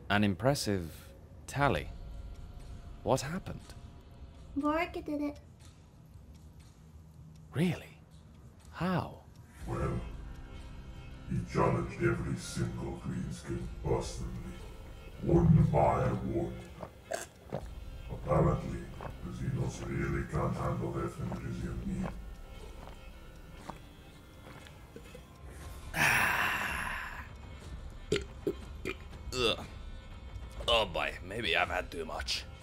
An impressive tally. What happened? Bork did it. Really? How? Well, he challenged every single greenskin personally, one by one. Apparently, the Xenos really can't handle their Fenris meat. Ugh. Oh boy, maybe I've had too much.